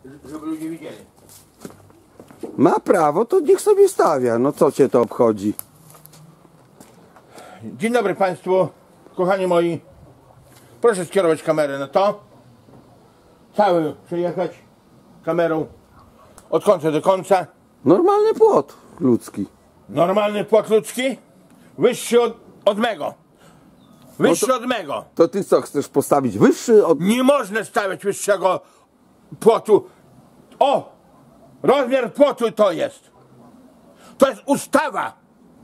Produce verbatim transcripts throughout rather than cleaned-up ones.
żeby ludzie widzieli. Ma prawo, to niech sobie stawia. No co cię to obchodzi? Dzień dobry Państwu, kochani moi. Proszę skierować kamerę na to. Cały przejechać kamerą od końca do końca. Normalny płot ludzki. Normalny płot ludzki, wyższy od, od mego. Wyższy no to, od mego. To ty co, chcesz postawić wyższy od... Nie można stawiać wyższego płotu. O! Rozmiar płotu to jest. To jest ustawa.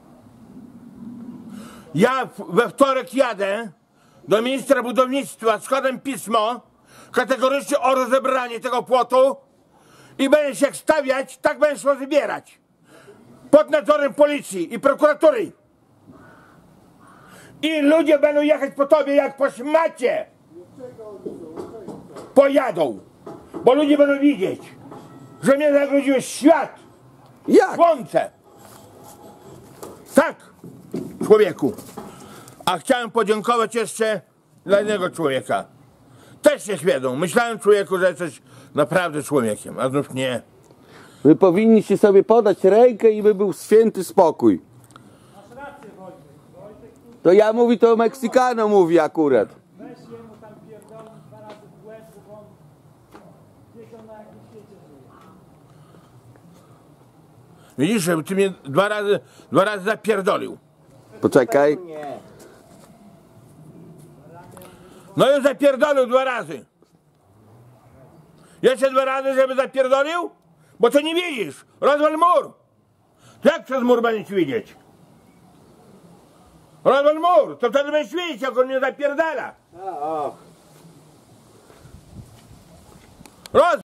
Ja we wtorek jadę do ministra budownictwa, składam pismo kategorycznie o rozebranie tego płotu i będę się stawiać, tak będę szło zbierać. Pod nadzorem policji i prokuratury. I ludzie będą jechać po tobie jak po szmacie. Pojadą. Bo ludzie będą widzieć, że mnie zagroziłeś świat. Jak? Słońce. Tak, człowieku. A chciałem podziękować jeszcze dla innego człowieka. Też się świedą. Myślałem, człowieku, że jesteś naprawdę człowiekiem, a znów nie. Wy powinniście sobie podać rękę i by był święty spokój. Masz rację, Wojtek. Wojtek tu... To ja mówi, to Meksykano mówi akurat. Weź jemu tam pierdolą dwa razy w łeb, bo on wiedział, na jakim świecie żyje. Widzisz, że ty mnie dwa razy, dwa razy zapierdolił. Poczekaj. No i zapierdolił dwa razy. Jeszcze dwa razy, żeby zapierdolił? Bo to nie widzisz. Rozwal mur. Jak przez mur będziesz widzieć? Rozwal mur. To wtedy będziesz widzieć, jak on mnie zapierdala. Roz